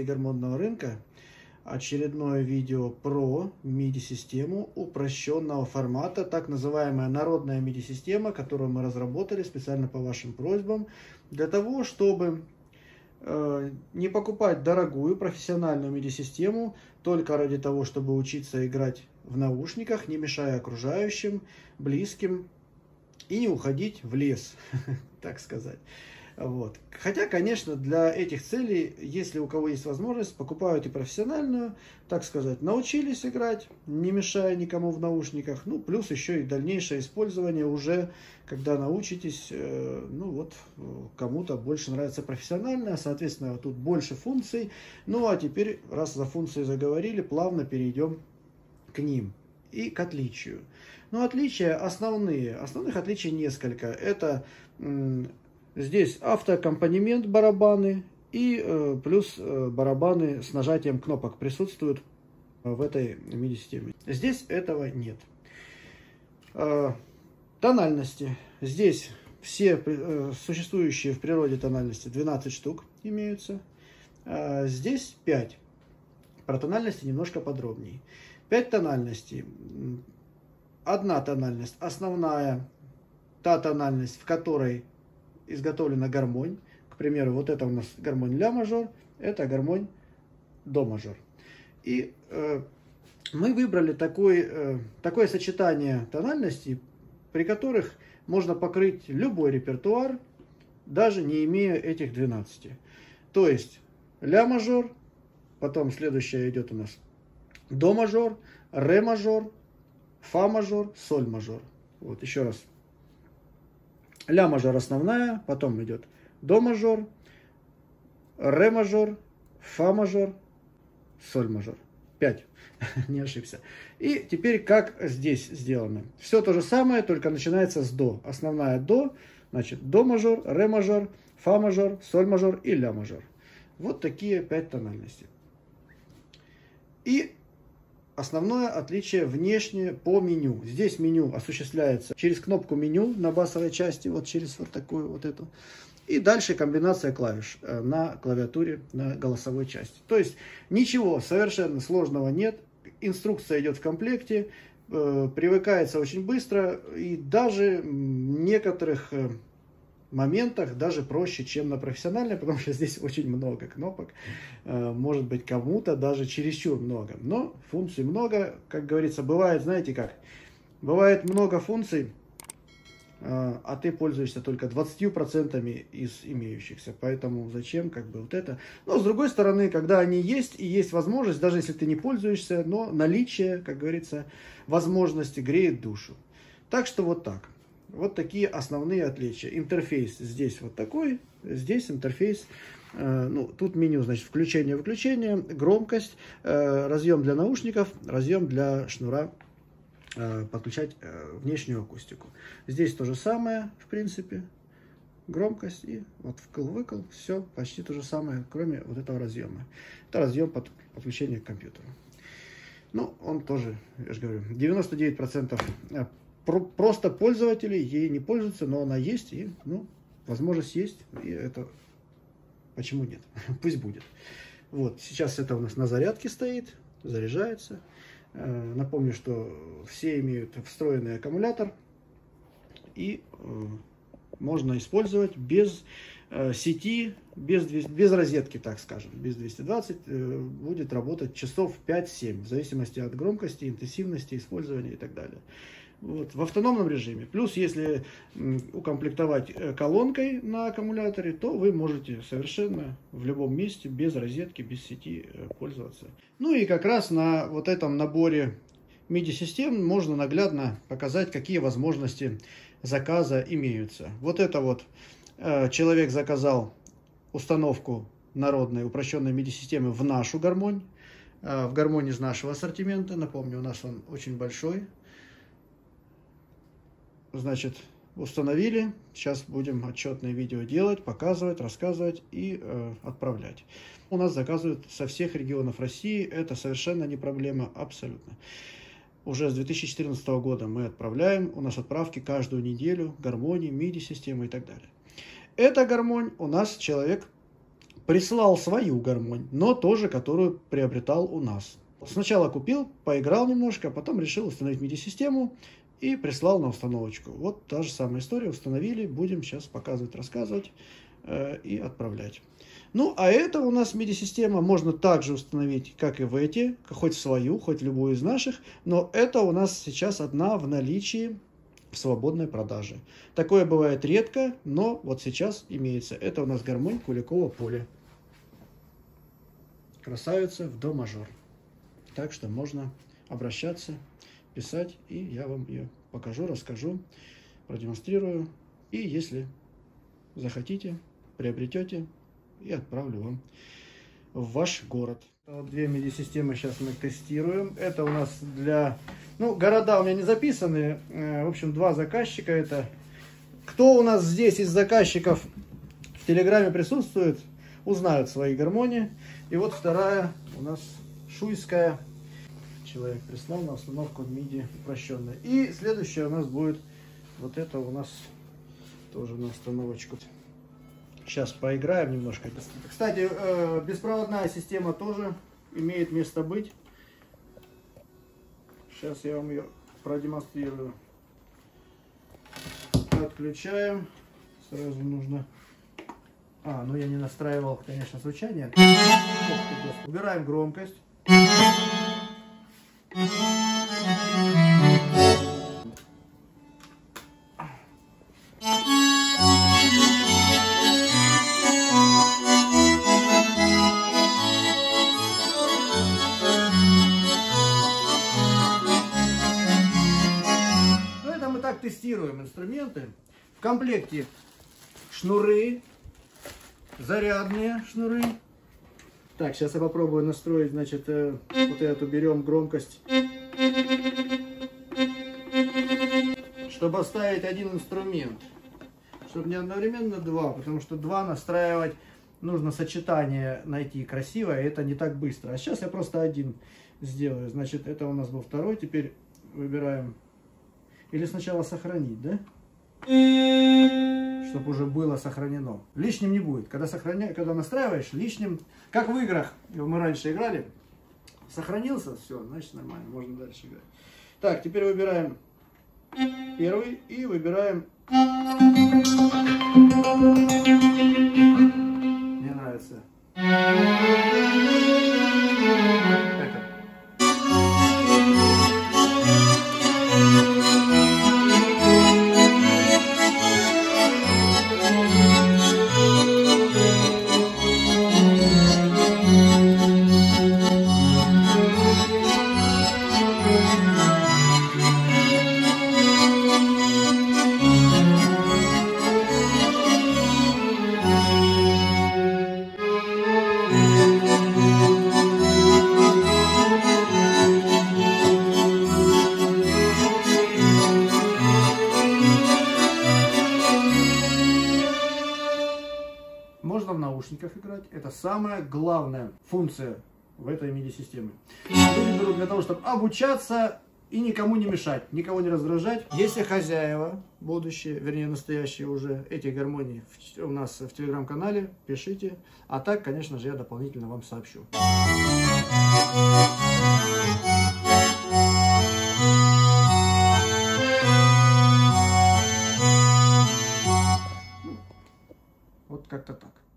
любителей гормонного рынка очередное видео про MIDI-систему упрощенного формата, так называемая народная MIDI-система, которую мы разработали специально по вашим просьбам, для того, чтобы не покупать дорогую профессиональную MIDI-систему только ради того, чтобы учиться играть в наушниках, не мешая окружающим, близким, и не уходить в лес, так сказать. Вот. Хотя, конечно, для этих целей, если у кого есть возможность, покупают и профессиональную, так сказать, научились играть, не мешая никому в наушниках, ну, плюс еще и дальнейшее использование уже, когда научитесь, ну, вот, кому-то больше нравится профессиональная, соответственно, тут больше функций, ну, а теперь, раз за функции заговорили, плавно перейдем к ним и к отличию. Ну, отличия основные, основных отличий несколько, это... Здесь автоаккомпанемент барабаны и плюс барабаны с нажатием кнопок присутствуют в этой MIDI-системе. Здесь этого нет. Тональности. Здесь все существующие в природе тональности 12 штук имеются. Здесь 5. Про тональности немножко подробнее. 5 тональностей. Одна тональность основная, та тональность, в которой изготовлена гармонь. К примеру, вот это у нас гармонь ля мажор, это гармонь до мажор. И мы выбрали такое сочетание тональностей, при которых можно покрыть любой репертуар, даже не имея этих 12. То есть ля мажор, потом следующая идет у нас до мажор, ре мажор, фа мажор, соль мажор. Вот еще раз. Ля мажор основная, потом идет до мажор, ре мажор, фа мажор, соль мажор. 5, не ошибся. И теперь как здесь сделано. Все то же самое, только начинается с до. Основная до, значит до мажор, ре мажор, фа мажор, соль мажор и ля мажор. Вот такие 5 тональностей. И основное отличие внешнее по меню. Здесь меню осуществляется через кнопку меню на басовой части, вот через вот такую вот эту. И дальше комбинация клавиш на клавиатуре, на голосовой части. То есть ничего совершенно сложного нет. Инструкция идет в комплекте, привыкается очень быстро. И даже в некоторых моментах даже проще, чем на профессиональной, потому что здесь очень много кнопок, может быть кому-то даже чересчур много, но функций много, как говорится, бывает, знаете как, бывает много функций, а ты пользуешься только 20% из имеющихся, поэтому зачем как бы вот это, но с другой стороны, когда они есть и есть возможность, даже если ты не пользуешься, но наличие, как говорится, возможности греет душу, так что вот так. Вот такие основные отличия. Интерфейс здесь вот такой, здесь интерфейс, ну, тут меню, значит, включение-выключение, громкость, разъем для наушников, разъем для шнура, подключать внешнюю акустику. Здесь то же самое, в принципе, громкость и вот вкл-выкл, все почти то же самое, кроме вот этого разъема. Это разъем под подключение к компьютеру. Ну, он тоже, я же говорю, 99% просто пользователи ей не пользуются, но она есть, и, ну, возможность есть, и это почему нет, пусть будет. Вот, сейчас это у нас на зарядке стоит, заряжается. Напомню, что все имеют встроенный аккумулятор, и можно использовать без сети, без розетки, так скажем, без 220, будет работать часов 5-7, в зависимости от громкости, интенсивности использования и так далее. Вот, в автономном режиме. Плюс, если укомплектовать колонкой на аккумуляторе, то вы можете совершенно в любом месте, без розетки, без сети пользоваться. Ну и как раз на вот этом наборе MIDI-систем можно наглядно показать, какие возможности заказа имеются. Вот это вот человек заказал установку народной упрощенной MIDI-системы в нашу гармонь, в гармонь из нашего ассортимента. Напомню, у нас он очень большой. Значит, установили. Сейчас будем отчетное видео делать, показывать, рассказывать и отправлять. У нас заказывают со всех регионов России. Это совершенно не проблема, абсолютно. Уже с 2014 года мы отправляем. У нас отправки каждую неделю. Гармонии, MIDI-системы и так далее. Эта гармонь у нас человек прислал свою гармонь, но тоже, которую приобретал у нас. Сначала купил, поиграл немножко, а потом решил установить MIDI-систему и прислал на установочку. Вот та же самая история, установили, будем сейчас показывать, рассказывать и отправлять. Ну, а это у нас MIDI-система, можно также установить, как и в эти, хоть свою, хоть любую из наших, но это у нас сейчас одна в наличии в свободной продаже. Такое бывает редко, но вот сейчас имеется. Это у нас гармонь Куликова Поли. Красавица в до мажор. Так что можно обращаться, писать, и я вам ее покажу, расскажу, продемонстрирую. И если захотите, приобретете, и отправлю вам в ваш город. Вот две MIDI-системы сейчас мы тестируем. Это у нас для... Ну, города у меня не записаны. В общем, два заказчика это. Кто у нас здесь из заказчиков в Телеграме присутствует, узнают свои гармонии. И вот вторая у нас шуйская. Человек прислал на установку MIDI упрощенная. И следующая у нас будет вот это у нас тоже на установочку. Сейчас поиграем немножко. Кстати, беспроводная система тоже имеет место быть. Сейчас я вам ее продемонстрирую. Отключаем. Сразу нужно... ну я не настраивал, конечно, звучание. Убираем громкость. Тестируем инструменты. В комплекте шнуры, зарядные шнуры. Так, сейчас я попробую настроить, значит, вот эту берем громкость, чтобы оставить один инструмент, чтобы не одновременно два, потому что два настраивать нужно сочетание найти красивое, и это не так быстро. А сейчас я просто один сделаю. Значит, это у нас был второй, теперь выбираем. Или сначала сохранить, да? Чтобы уже было сохранено. Лишним не будет. Когда настраиваешь, лишним, как в играх, мы раньше играли, сохранился, все, значит нормально, можно дальше играть. Так, теперь выбираем первый и выбираем... Мне нравится. Можно в наушниках играть. Это самая главная функция в этой MIDI-системе. Люди берут для того, чтобы обучаться и никому не мешать, никого не раздражать. Если хозяева, будущие, вернее настоящие уже, эти гармонии у нас в телеграм-канале, пишите. А так, конечно же, я дополнительно вам сообщу. Вот как-то так.